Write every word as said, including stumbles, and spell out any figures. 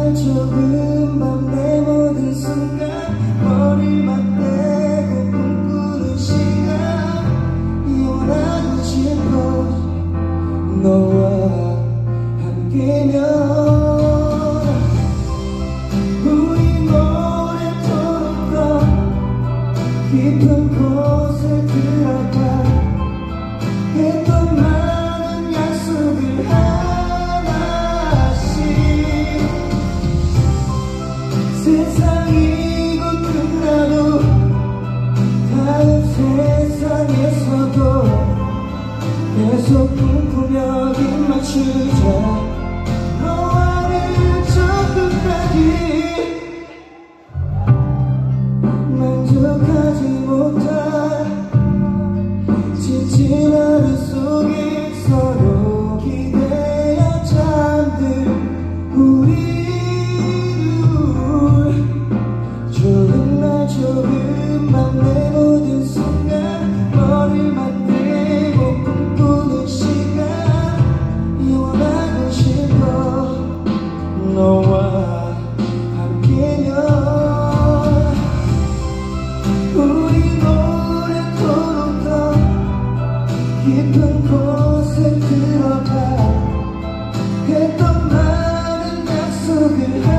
좁은 밤 내 모든 순간 머리를 맞대고 꿈꾸는 시간 이혼하고 싶어 너와 함께면 우리 노래토록 더 깊은 곳에 들어가 했던 많은 약속을 세상이 곧 끝나도 다른 세상에서도 계속 꿈꾸며 입 맞추자 너와는 저 끝까지 만족하지 못한 지친 하루 속에 서로 기대어 잠든 우리 좁은 밤 내 모든 순간 머리를 맞대고 꿈꾸는 시간 이혼하고 싶어 너와 함께면 우리 노래토록 더 깊은 곳에 들어가 했던 많은 약속을